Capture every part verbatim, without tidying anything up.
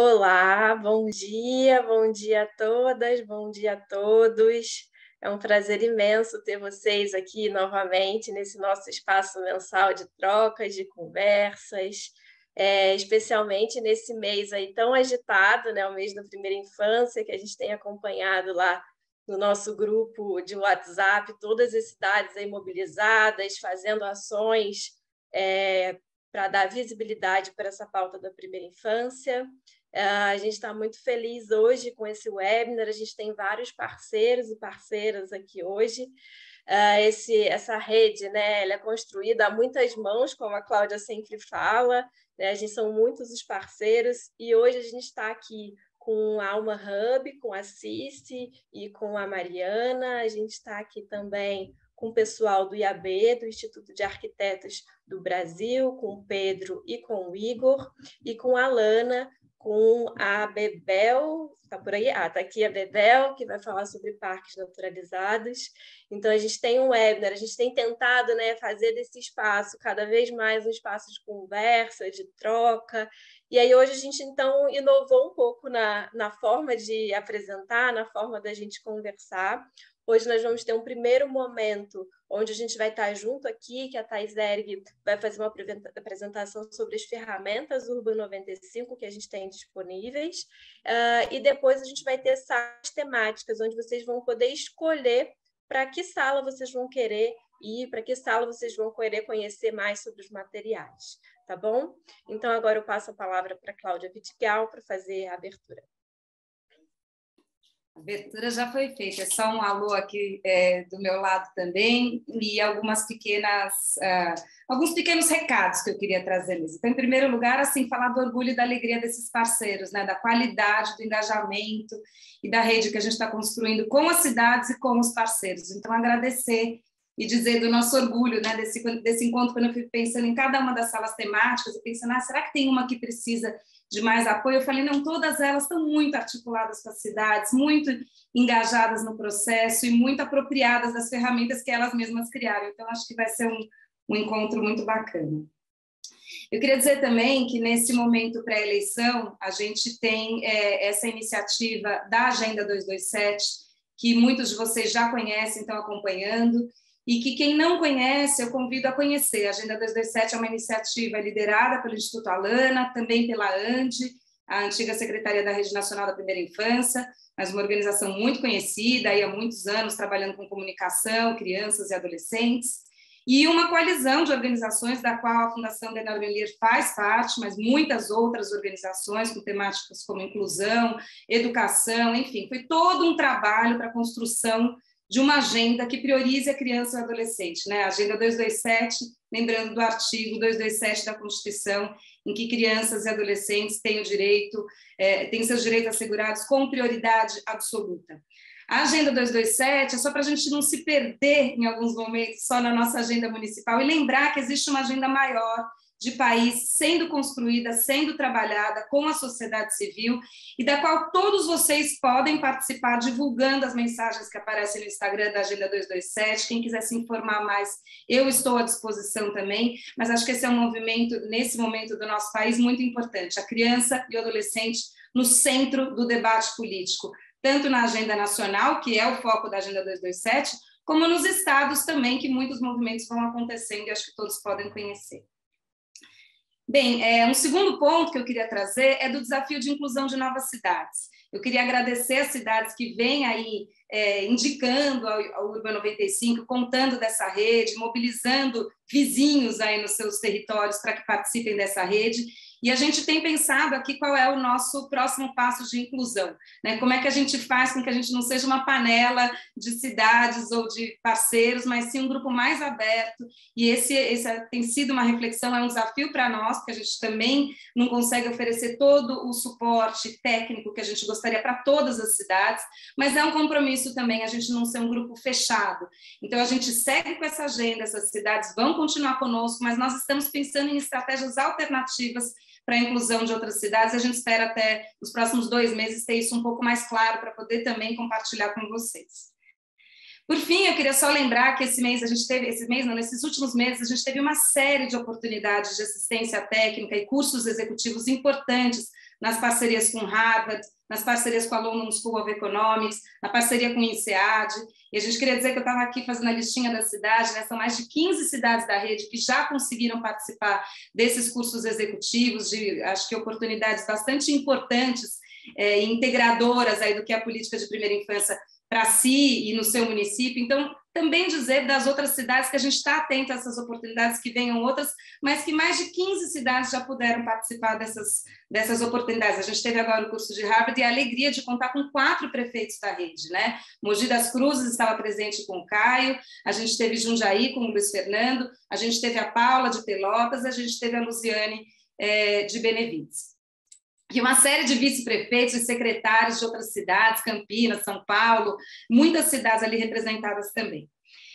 Olá, bom dia, bom dia a todas, bom dia a todos. É um prazer imenso ter vocês aqui novamente nesse nosso espaço mensal de trocas, de conversas, é, especialmente nesse mês aí tão agitado, né, o mês da primeira infância, que a gente tem acompanhado lá no nosso grupo de WhatsApp, todas as cidades aí mobilizadas, fazendo ações é, para dar visibilidade para essa pauta da primeira infância. Uh, a gente está muito feliz hoje com esse webinar, a gente tem vários parceiros e parceiras aqui hoje. Uh, esse, essa rede, né, ela é construída a muitas mãos, como a Cláudia sempre fala, né, a gente são muitos os parceiros, e hoje a gente está aqui com a Alma Hub, com a Cici e com a Mariana, a gente está aqui também com o pessoal do I A B, do Instituto de Arquitetos do Brasil, com o Pedro e com o Igor, e com a Lana, com a Bebel, está por aí? Ah, está aqui a Bebel, que vai falar sobre parques naturalizados. Então, a gente tem um webinar, a gente tem tentado, né, fazer desse espaço cada vez mais um espaço de conversa, de troca. E aí, hoje, a gente, então, inovou um pouco na, na forma de apresentar, na forma da gente conversar. Hoje nós vamos ter um primeiro momento onde a gente vai estar junto aqui, que a Thais Erg vai fazer uma apresentação sobre as ferramentas Urban noventa e cinco que a gente tem disponíveis, uh, e depois a gente vai ter salas temáticas, onde vocês vão poder escolher para que sala vocês vão querer ir, para que sala vocês vão querer conhecer mais sobre os materiais, tá bom? Então, agora eu passo a palavra para a Cláudia Vidigal para fazer a abertura. A abertura já foi feita, é só um alô aqui é, do meu lado também e algumas pequenas, uh, alguns pequenos recados que eu queria trazer mesmo. Então, em primeiro lugar, assim, falar do orgulho e da alegria desses parceiros, né, da qualidade, do engajamento e da rede que a gente está construindo com as cidades e com os parceiros. Então, agradecer e dizer do nosso orgulho, né, desse, desse encontro, quando eu fui pensando em cada uma das salas temáticas, eu pensando, ah, será que tem uma que precisa de mais apoio? Eu falei, não, todas elas estão muito articuladas com as cidades, muito engajadas no processo e muito apropriadas das ferramentas que elas mesmas criaram. Então, acho que vai ser um, um encontro muito bacana. Eu queria dizer também que, nesse momento pré-eleição, a gente tem é, essa iniciativa da Agenda duzentos e vinte e sete, que muitos de vocês já conhecem, estão acompanhando, e que quem não conhece, eu convido a conhecer. A Agenda duzentos e vinte e sete é uma iniciativa liderada pelo Instituto Alana, também pela ANDI, a antiga Secretaria da Rede Nacional da Primeira Infância, mas uma organização muito conhecida, aí há muitos anos trabalhando com comunicação, crianças e adolescentes, e uma coalizão de organizações da qual a Fundação Bernardo Melier faz parte, mas muitas outras organizações com temáticas como inclusão, educação, enfim, foi todo um trabalho para a construção de uma agenda que priorize a criança e o adolescente, né? A Agenda duzentos e vinte e sete, lembrando do artigo duzentos e vinte e sete da Constituição, em que crianças e adolescentes têm o direito, é, têm seus direitos assegurados com prioridade absoluta. A Agenda duzentos e vinte e sete é só para a gente não se perder em alguns momentos só na nossa agenda municipal e lembrar que existe uma agenda maior de país sendo construída, sendo trabalhada com a sociedade civil e da qual todos vocês podem participar divulgando as mensagens que aparecem no Instagram da Agenda duzentos e vinte e sete. Quem quiser se informar mais, eu estou à disposição também, mas acho que esse é um movimento, nesse momento do nosso país, muito importante. A criança e o adolescente no centro do debate político, tanto na agenda nacional, que é o foco da Agenda duzentos e vinte e sete, como nos estados também, que muitos movimentos vão acontecendo e acho que todos podem conhecer. Bem, é, um segundo ponto que eu queria trazer é do desafio de inclusão de novas cidades. Eu queria agradecer as cidades que vêm aí é, indicando a Urban noventa e cinco, contando dessa rede, mobilizando vizinhos aí nos seus territórios para que participem dessa rede. E a gente tem pensado aqui qual é o nosso próximo passo de inclusão, né? Como é que a gente faz com que a gente não seja uma panela de cidades ou de parceiros, mas sim um grupo mais aberto. E esse, esse tem sido uma reflexão, é um desafio para nós, porque a gente também não consegue oferecer todo o suporte técnico que a gente gostaria para todas as cidades, mas é um compromisso também a gente não ser um grupo fechado. Então, a gente segue com essa agenda, essas cidades vão continuar conosco, mas nós estamos pensando em estratégias alternativas para a inclusão de outras cidades. A gente espera até os próximos dois meses ter isso um pouco mais claro para poder também compartilhar com vocês. Por fim, eu queria só lembrar que esse mês a gente teve, esse mês não, nesses últimos meses a gente teve uma série de oportunidades de assistência técnica e cursos executivos importantes nas parcerias com Harvard, nas parcerias com a London School of Economics, na parceria com o INSEAD. E a gente queria dizer que eu estava aqui fazendo a listinha da cidade, né? São mais de quinze cidades da rede que já conseguiram participar desses cursos executivos, de, acho que oportunidades bastante importantes é, e integradoras aí do que é a política de primeira infância para si e no seu município. Então, também dizer das outras cidades que a gente está atento a essas oportunidades, que venham outras, mas que mais de quinze cidades já puderam participar dessas, dessas oportunidades. A gente teve agora o curso de Harvard e a alegria de contar com quatro prefeitos da rede, né? Mogi das Cruzes estava presente com o Caio, a gente teve Jundiaí com o Luiz Fernando, a gente teve a Paula de Pelotas, a gente teve a Luziane é, de Benevides. E uma série de vice-prefeitos e secretários de outras cidades, Campinas, São Paulo, muitas cidades ali representadas também.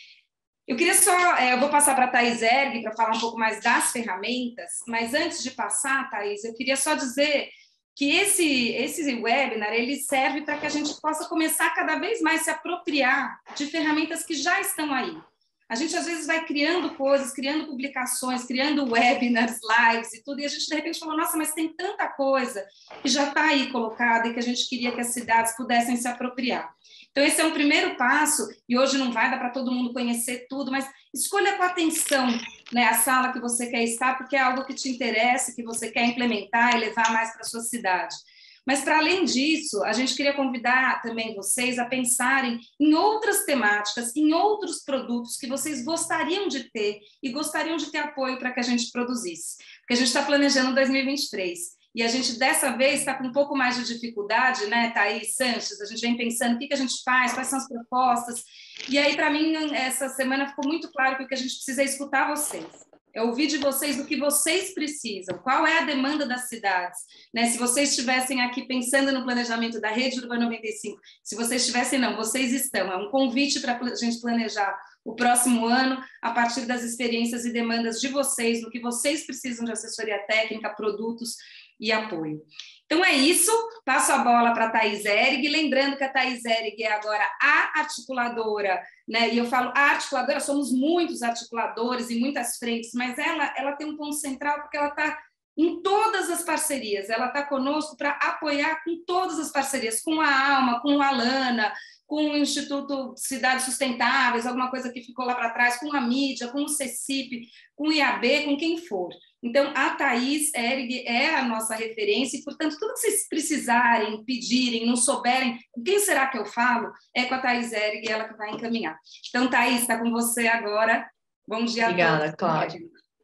Eu queria só, é, eu vou passar para a Thaís Erg para falar um pouco mais das ferramentas, mas antes de passar, Thaís, eu queria só dizer que esse, esse webinar ele serve para que a gente possa começar cada vez mais se apropriar de ferramentas que já estão aí. A gente, às vezes, vai criando coisas, criando publicações, criando webinars, lives e tudo, e a gente, de repente, falou, nossa, mas tem tanta coisa que já está aí colocada e que a gente queria que as cidades pudessem se apropriar. Então, esse é um primeiro passo, e hoje não vai dar para todo mundo conhecer tudo, mas escolha com atenção, né, a sala que você quer estar, porque é algo que te interessa, que você quer implementar e levar mais para a sua cidade. Mas, para além disso, a gente queria convidar também vocês a pensarem em outras temáticas, em outros produtos que vocês gostariam de ter e gostariam de ter apoio para que a gente produzisse. Porque a gente está planejando dois mil e vinte e três e a gente, dessa vez, está com um pouco mais de dificuldade, né, Thaís Sanches? A gente vem pensando o que, que a gente faz, quais são as propostas. E aí, para mim, essa semana ficou muito claro que o que a gente precisa é escutar vocês. É ouvir de vocês do que vocês precisam, qual é a demanda das cidades, né? Se vocês estivessem aqui pensando no planejamento da Rede Urbana noventa e cinco, se vocês estivessem, não, vocês estão, é um convite para a gente planejar o próximo ano a partir das experiências e demandas de vocês, do que vocês precisam de assessoria técnica, produtos e apoio. Então é isso, passo a bola para a Thaís Erg, lembrando que a Thaís Erg é agora a articuladora, né? E eu falo a articuladora, somos muitos articuladores em muitas frentes, mas ela, ela tem um ponto central porque ela está em todas as parcerias, ela está conosco para apoiar com todas as parcerias, com a Alma, com a Alana, com o Instituto Cidades Sustentáveis, alguma coisa que ficou lá para trás, com a mídia, com o CECIP, com o I A B, com quem for. Então, a Thaís Erg é a nossa referência e, portanto, tudo que vocês precisarem, pedirem, não souberem, quem será que eu falo? É com a Thaís Erg, ela que vai encaminhar. Então, Thaís, está com você agora. Bom dia Obrigada, a todos. Cláudia.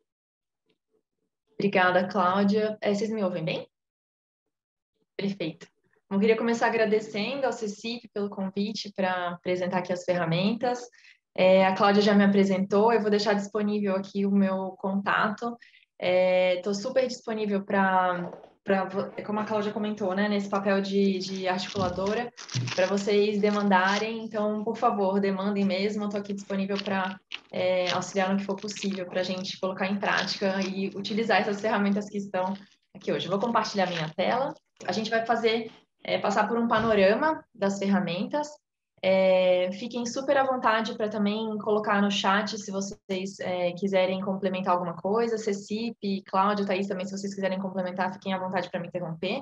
Obrigada, Cláudia. É, vocês me ouvem bem? Perfeito. Eu queria começar agradecendo ao CECIP pelo convite para apresentar aqui as ferramentas. É, a Cláudia já me apresentou, eu vou deixar disponível aqui o meu contato. Estou é, super disponível para, como a Cláudia comentou, né, nesse papel de, de articuladora, para vocês demandarem. Então, por favor, demandem mesmo. Estou aqui disponível para é, auxiliar no que for possível para a gente colocar em prática e utilizar essas ferramentas que estão aqui hoje. Eu vou compartilhar minha tela. A gente vai fazer, é, passar por um panorama das ferramentas. É, fiquem super à vontade para também colocar no chat se vocês é, quiserem complementar alguma coisa. CECIP, Cláudia, Thaís também, se vocês quiserem complementar, fiquem à vontade para me interromper.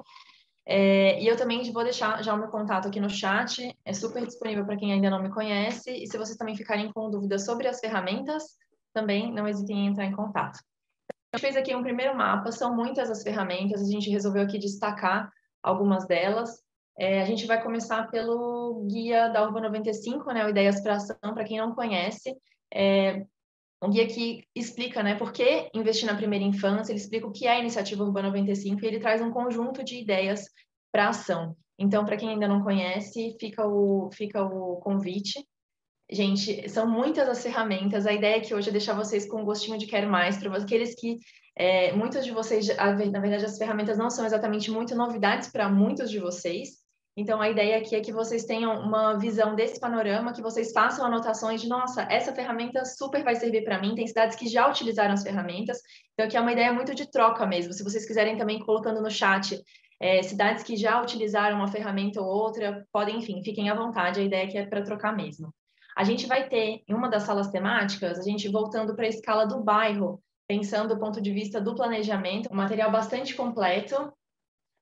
É, e eu também vou deixar já o meu contato aqui no chat, é super disponível para quem ainda não me conhece. E se vocês também ficarem com dúvidas sobre as ferramentas, também não hesitem em entrar em contato. A gente fez aqui um primeiro mapa, são muitas as ferramentas, a gente resolveu aqui destacar algumas delas. É, a gente vai começar pelo guia da Urba noventa e cinco, né, o Ideias para Ação, para quem não conhece. É um guia que explica, né, por que investir na primeira infância, ele explica o que é a Iniciativa Urba noventa e cinco e ele traz um conjunto de ideias para ação. Então, para quem ainda não conhece, fica o, fica o convite. Gente, são muitas as ferramentas, a ideia aqui hoje é deixar vocês com um gostinho de quero mais, para aqueles que, é, muitos de vocês, na verdade, as ferramentas não são exatamente muito novidades para muitos de vocês. Então, a ideia aqui é que vocês tenham uma visão desse panorama, que vocês façam anotações de, nossa, essa ferramenta super vai servir para mim. Tem cidades que já utilizaram as ferramentas. Então, aqui é uma ideia muito de troca mesmo. Se vocês quiserem também colocando no chat é, cidades que já utilizaram uma ferramenta ou outra, podem, enfim, fiquem à vontade. A ideia aqui é para trocar mesmo. A gente vai ter, em uma das salas temáticas, a gente voltando para a escala do bairro, pensando do ponto de vista do planejamento, um material bastante completo.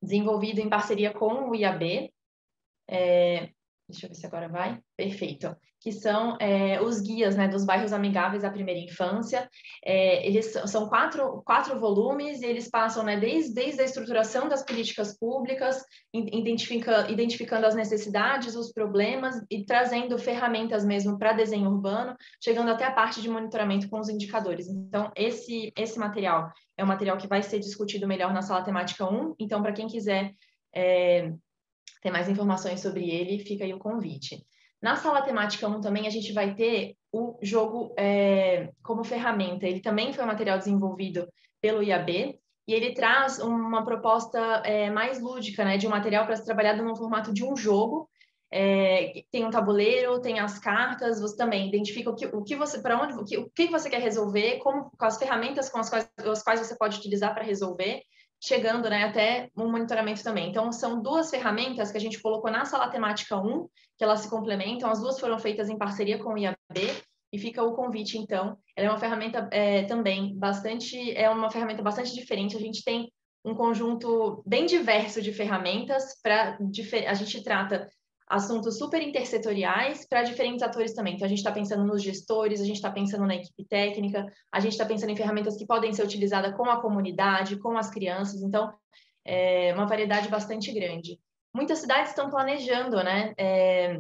desenvolvido em parceria com o I A B. É, deixa eu ver se agora vai. Perfeito. Que são é, os guias, né, dos bairros amigáveis à primeira infância. É, eles são quatro, quatro volumes e eles passam, né, desde, desde a estruturação das políticas públicas, identifica, identificando as necessidades, os problemas e trazendo ferramentas mesmo para desenho urbano, chegando até a parte de monitoramento com os indicadores. Então, esse, esse material é um material que vai ser discutido melhor na sala temática um. Então, para quem quiser é, ter mais informações sobre ele, fica aí o convite. Na sala temática um também a gente vai ter o jogo é, como ferramenta. Ele também foi um material desenvolvido pelo I A B e ele traz uma proposta é, mais lúdica, né, de um material para ser trabalhado no formato de um jogo. É, tem um tabuleiro, tem as cartas, você também identifica o que, o que você, para onde, o que, o que você quer resolver, como, com as ferramentas com as quais, as quais você pode utilizar para resolver, chegando, né, até um monitoramento também. Então, são duas ferramentas que a gente colocou na sala temática um, que elas se complementam, as duas foram feitas em parceria com o I A B, e fica o convite, então. Ela é uma ferramenta é, também bastante, é uma ferramenta bastante diferente, a gente tem um conjunto bem diverso de ferramentas, para a gente trata assuntos super intersetoriais para diferentes atores também. Então, a gente está pensando nos gestores, a gente está pensando na equipe técnica, a gente está pensando em ferramentas que podem ser utilizadas com a comunidade, com as crianças. Então, é uma variedade bastante grande. Muitas cidades estão planejando, né, é,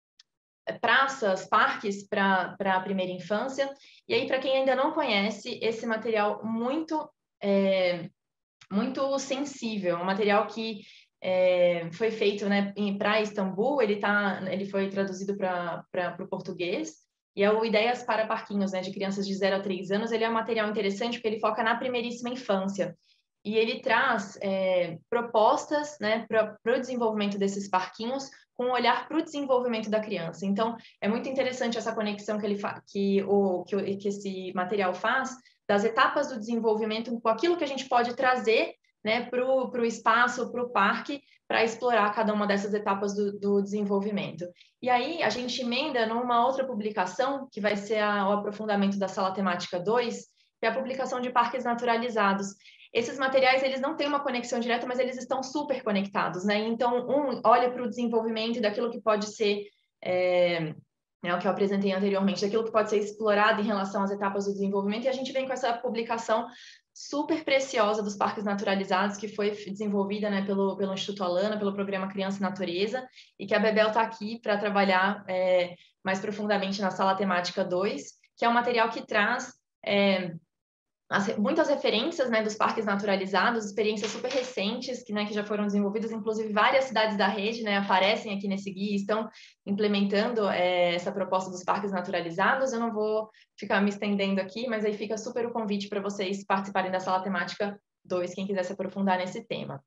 praças, parques para a primeira infância. E aí, para quem ainda não conhece, esse material muito, é, muito sensível, um material que É, foi feito, né, para Istambul, ele, tá, ele foi traduzido para o português, e é o Ideias para Parquinhos, né, de crianças de zero a três anos. Ele é um material interessante porque ele foca na primeiríssima infância, e ele traz é, propostas, né, para o desenvolvimento desses parquinhos, com um olhar para o desenvolvimento da criança. Então, é muito interessante essa conexão que, ele que, o, que, o, que esse material faz, das etapas do desenvolvimento com aquilo que a gente pode trazer, né, para o espaço, para o parque, para explorar cada uma dessas etapas do, do desenvolvimento. E aí, a gente emenda numa outra publicação, que vai ser a, o aprofundamento da sala temática dois, que é a publicação de parques naturalizados. Esses materiais, eles não têm uma conexão direta, mas eles estão super conectados, né? Então, um olha para o desenvolvimento daquilo que pode ser... É, né, o que eu apresentei anteriormente, daquilo que pode ser explorado em relação às etapas do desenvolvimento, e a gente vem com essa publicação super preciosa dos parques naturalizados, que foi desenvolvida, né, pelo, pelo Instituto Alana, pelo programa Criança e Natureza, e que a Bebel está aqui para trabalhar é, mais profundamente na sala temática dois, que é um material que traz é, as, muitas referências, né, dos parques naturalizados, experiências super recentes, que, né, que já foram desenvolvidas, inclusive várias cidades da rede, né, aparecem aqui nesse guia, estão implementando é, essa proposta dos parques naturalizados. Eu não vou ficar me estendendo aqui, mas aí fica super o convite para vocês participarem da sala temática dois, quem quiser se aprofundar nesse tema.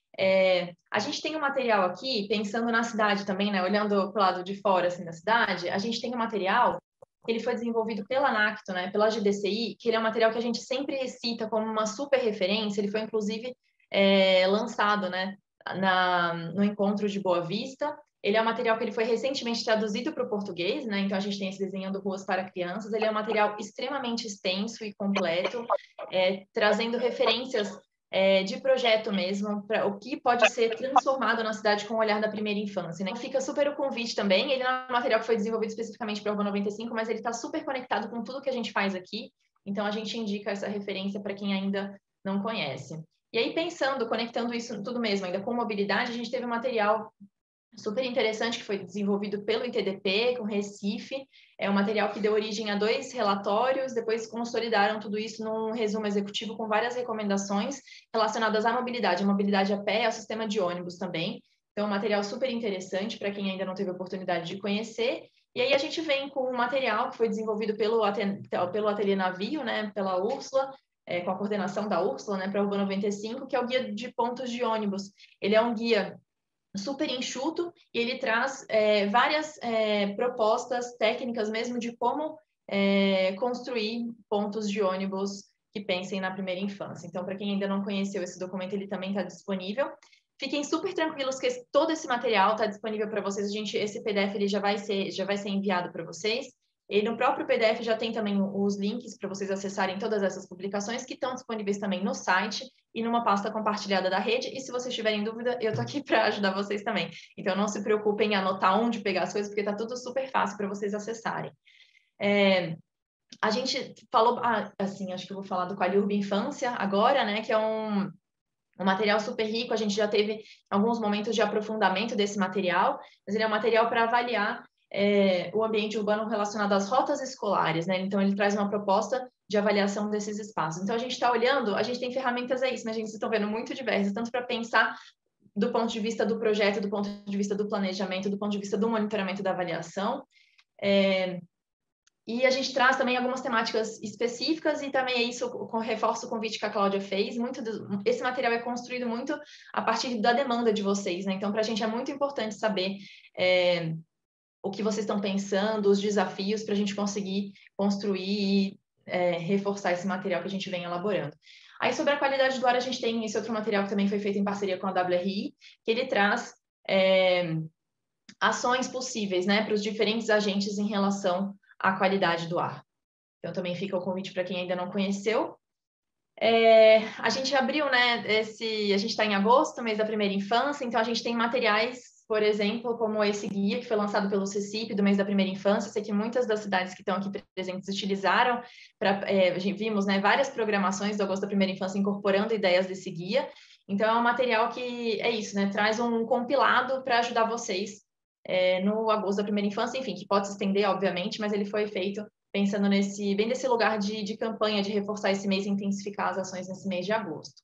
É, a gente tem um material aqui, pensando na cidade também, né, olhando para o lado de fora assim, da cidade, a gente tem um material que ele foi desenvolvido pela NACTO, né, pela G D C I, que ele é um material que a gente sempre cita como uma super referência. Ele foi, inclusive, é, lançado, né, na, no Encontro de Boa Vista. Ele é um material que ele foi recentemente traduzido para o português, né, então a gente tem esse Desenhando Ruas para Crianças. Ele é um material extremamente extenso e completo, é, trazendo referências É, de projeto mesmo, para o que pode ser transformado na cidade com o olhar da primeira infância, né? Fica super o convite também. Ele não é um material que foi desenvolvido especificamente para a Urban noventa e cinco, mas ele está super conectado com tudo que a gente faz aqui, então a gente indica essa referência para quem ainda não conhece. E aí, pensando, conectando isso tudo mesmo, ainda com mobilidade, a gente teve um material super interessante que foi desenvolvido pelo I T D P, com Recife. É um material que deu origem a dois relatórios, depois consolidaram tudo isso num resumo executivo com várias recomendações relacionadas à mobilidade, a mobilidade a pé e ao sistema de ônibus também. Então, um material super interessante para quem ainda não teve a oportunidade de conhecer. E aí a gente vem com um material que foi desenvolvido pelo, pelo Ateliê Navio, né, pela Úrsula, é, com a coordenação da Úrsula, né, para a Urban noventa e cinco, que é o guia de pontos de ônibus. Ele é um guia super enxuto, e ele traz é, várias é, propostas técnicas mesmo de como é, construir pontos de ônibus que pensem na primeira infância. Então, para quem ainda não conheceu esse documento, ele também está disponível. Fiquem super tranquilos que esse, todo esse material está disponível para vocês. A gente, esse P D F ele já vai ser, já vai ser enviado para vocês. E no próprio P D F já tem também os links para vocês acessarem todas essas publicações que estão disponíveis também no site e numa pasta compartilhada da rede. E se vocês tiverem dúvida, eu estou aqui para ajudar vocês também. Então, não se preocupem em anotar onde pegar as coisas, porque está tudo super fácil para vocês acessarem. É, a gente falou, ah, assim, acho que eu vou falar do Qualiurb Infância agora, né, que é um... um material super rico. A gente já teve alguns momentos de aprofundamento desse material, mas ele é um material para avaliar é, o ambiente urbano relacionado às rotas escolares, né? Então, ele traz uma proposta de avaliação desses espaços. Então, a gente está olhando, a gente tem ferramentas aí, mas a gente está vendo muito diversas, tanto para pensar do ponto de vista do projeto, do ponto de vista do planejamento, do ponto de vista do monitoramento da avaliação. É, E a gente traz também algumas temáticas específicas e também é isso, com reforço o convite que a Cláudia fez. Muito do, esse material é construído muito a partir da demanda de vocês, né? Então, para a gente é muito importante saber é, o que vocês estão pensando, os desafios, para a gente conseguir construir e é, reforçar esse material que a gente vem elaborando. Aí, sobre a qualidade do ar, a gente tem esse outro material que também foi feito em parceria com a W R I, que ele traz é, ações possíveis, né, para os diferentes agentes em relação a qualidade do ar. Então, também fica o convite para quem ainda não conheceu. É, a gente abriu, né, esse... A gente está em agosto, mês da primeira infância, então a gente tem materiais, por exemplo, como esse guia que foi lançado pelo CECIP, do mês da primeira infância. Eu sei que muitas das cidades que estão aqui presentes utilizaram, pra, é, vimos, né, várias programações do agosto da primeira infância incorporando ideias desse guia. Então, é um material que, é isso, né, traz um compilado para ajudar vocês É, no agosto da primeira infância, enfim, que pode se estender, obviamente, mas ele foi feito pensando nesse, bem nesse lugar de, de campanha, de reforçar esse mês e intensificar as ações nesse mês de agosto.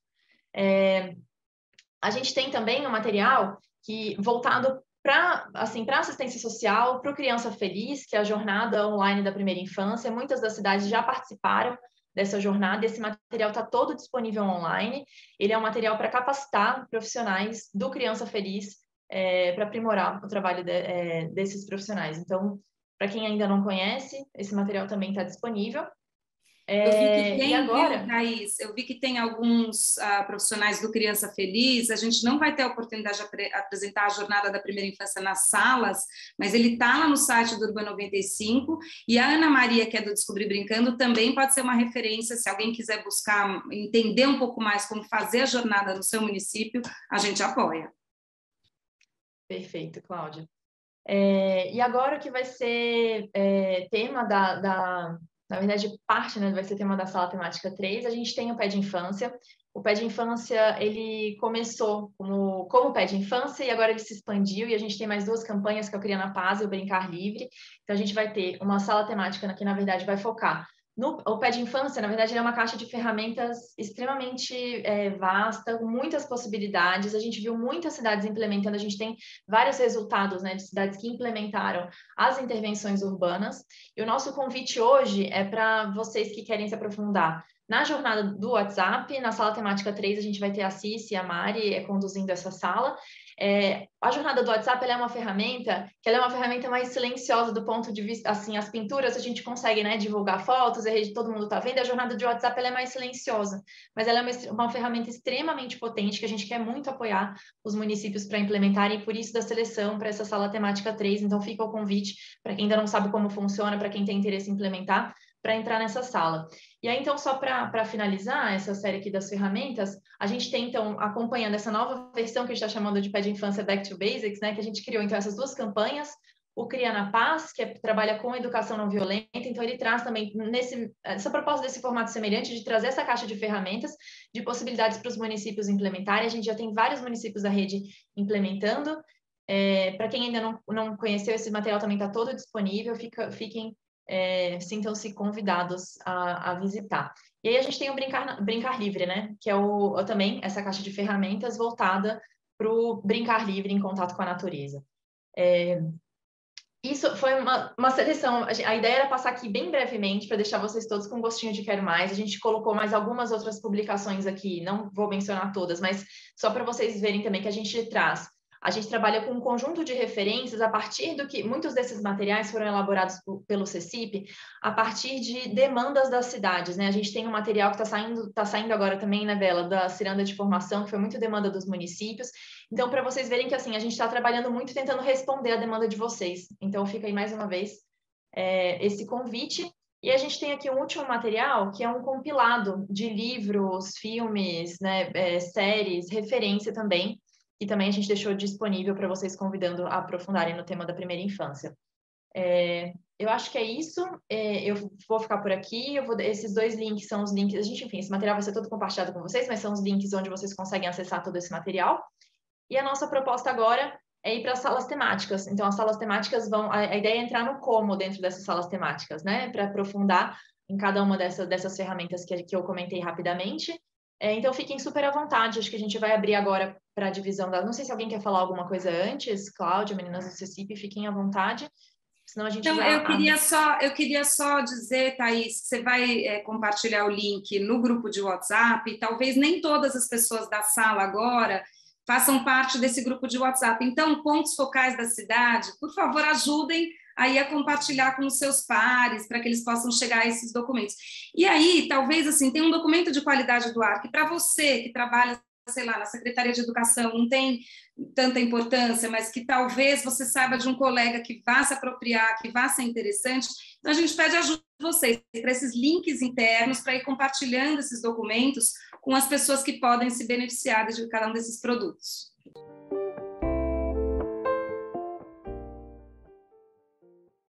É, a gente tem também um material que, voltado para assim, para assistência social, para o Criança Feliz, que é a jornada online da primeira infância. Muitas das cidades já participaram dessa jornada. Esse material está todo disponível online. Ele é um material para capacitar profissionais do Criança Feliz, É, para aprimorar o trabalho de, é, desses profissionais. Então, para quem ainda não conhece, esse material também está disponível. É, eu vi que tem, e agora... viu, Thaís? Eu vi que tem alguns uh, profissionais do Criança Feliz. A gente não vai ter a oportunidade de apre- apresentar a jornada da primeira infância nas salas, mas ele está lá no site do Urban noventa e cinco, e a Ana Maria, que é do Descobrir Brincando, também pode ser uma referência. Se alguém quiser buscar entender um pouco mais como fazer a jornada no seu município, a gente apoia. Perfeito, Cláudia. É, e agora o que vai ser é, tema da, da... Na verdade, parte, né, vai ser tema da sala temática três, a gente tem o Pé de Infância. O Pé de Infância, ele começou como, como Pé de Infância e agora ele se expandiu e a gente tem mais duas campanhas, que é o Cria na Paz e o Brincar Livre. Então, a gente vai ter uma sala temática que, na verdade, vai focar no o Pé de Infância. Na verdade, ele é uma caixa de ferramentas extremamente é, vasta, com muitas possibilidades. A gente viu muitas cidades implementando, a gente tem vários resultados, né, de cidades que implementaram as intervenções urbanas. E o nosso convite hoje é para vocês que querem se aprofundar na jornada do WhatsApp. Na sala temática três, a gente vai ter a Cici e a Mari é, conduzindo essa sala. É, a jornada do WhatsApp, ela é uma ferramenta que ela é uma ferramenta mais silenciosa do ponto de vista, assim, as pinturas a gente consegue, né, divulgar fotos, a rede, todo mundo está vendo. A jornada do WhatsApp, ela é mais silenciosa, mas ela é uma, uma ferramenta extremamente potente que a gente quer muito apoiar os municípios para implementarem, e por isso da seleção para essa sala temática três. Então, fica o convite para quem ainda não sabe como funciona, para quem tem interesse em implementar, para entrar nessa sala. E aí, então, só para finalizar essa série aqui das ferramentas, a gente tem, então, acompanhando essa nova versão que a gente está chamando de Pé de Infância Back to Basics, né, que a gente criou, então, essas duas campanhas, o Cria na Paz, que é, trabalha com educação não violenta, então ele traz também nesse, essa proposta desse formato semelhante de trazer essa caixa de ferramentas, de possibilidades para os municípios implementarem. A gente já tem vários municípios da rede implementando. É, para quem ainda não, não conheceu, esse material também está todo disponível, fica, fiquem É, sintam-se convidados a, a visitar. E aí a gente tem o Brincar, Brincar Livre, né? Que é o, também essa caixa de ferramentas voltada para o brincar livre em contato com a natureza. É, isso foi uma, uma seleção. A ideia era passar aqui bem brevemente para deixar vocês todos com gostinho de quero mais. A gente colocou mais algumas outras publicações aqui, não vou mencionar todas, mas só para vocês verem também que a gente traz. A gente trabalha com um conjunto de referências a partir do que muitos desses materiais foram elaborados pelo CECIP a partir de demandas das cidades, né? A gente tem um material que está saindo, tá saindo agora também, né, Bela, da Ciranda de Formação, que foi muito demanda dos municípios. Então, para vocês verem que assim a gente está trabalhando muito tentando responder a demanda de vocês. Então, fica aí mais uma vez é, esse convite. E a gente tem aqui um último material, que é um compilado de livros, filmes, né, é, séries, referência também, e também a gente deixou disponível para vocês, convidando a aprofundarem no tema da primeira infância. É, eu acho que é isso, é, eu vou ficar por aqui, eu vou, esses dois links são os links, a gente, enfim, esse material vai ser todo compartilhado com vocês, mas são os links onde vocês conseguem acessar todo esse material. E a nossa proposta agora é ir para as salas temáticas. Então, as salas temáticas vão... A, a ideia é entrar no como dentro dessas salas temáticas, né? Para aprofundar em cada uma dessas, dessas ferramentas que, que eu comentei rapidamente. É, então, fiquem super à vontade. Acho que a gente vai abrir agora para a divisão da... Não sei se alguém quer falar alguma coisa antes. Cláudia, meninas do C C I P, fiquem à vontade. Senão a gente Então, já eu queria, abre. só, eu queria só dizer, Thaís, você vai é, compartilhar o link no grupo de WhatsApp. Talvez nem todas as pessoas da sala agora façam parte desse grupo de WhatsApp. Então, pontos focais da cidade, por favor, ajudem aí a compartilhar com os seus pares, para que eles possam chegar a esses documentos. E aí, talvez, assim, tem um documento de qualidade do ar, que para você que trabalha, sei lá, na Secretaria de Educação, não tem tanta importância, mas que talvez você saiba de um colega que vá se apropriar, que vá ser interessante. Então, a gente pede ajuda de vocês para esses links internos, para ir compartilhando esses documentos com as pessoas que podem se beneficiar de cada um desses produtos.